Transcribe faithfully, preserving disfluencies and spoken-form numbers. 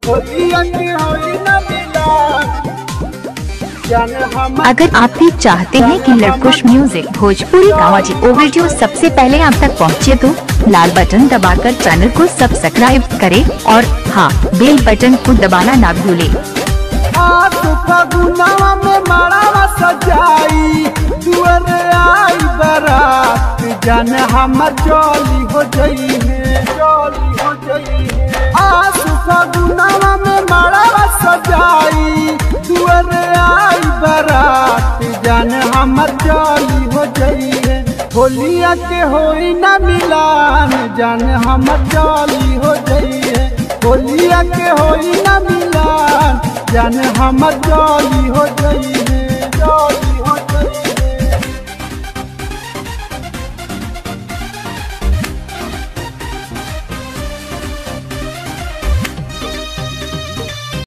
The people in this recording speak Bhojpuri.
अगर आप भी चाहते हैं कि लड़कुश म्यूजिक भोजपुरी गावाची वो वीडियो सबसे पहले आप तक पहुंचे तो लाल बटन दबाकर चैनल को सब्सक्राइब करें और हाँ बेल बटन को दबाना ना भूलें। जान हम चोली हो जाई है चोली हो जाई है आसु फगुनवा में माड़ा सजाई दुअरे आई बरात जान हम चोली हो जाई है होलिया के होई ना मिलान जान हम चोली हो जाई है होलिया के होई ना मिलान जान हम चोली हो जाई है।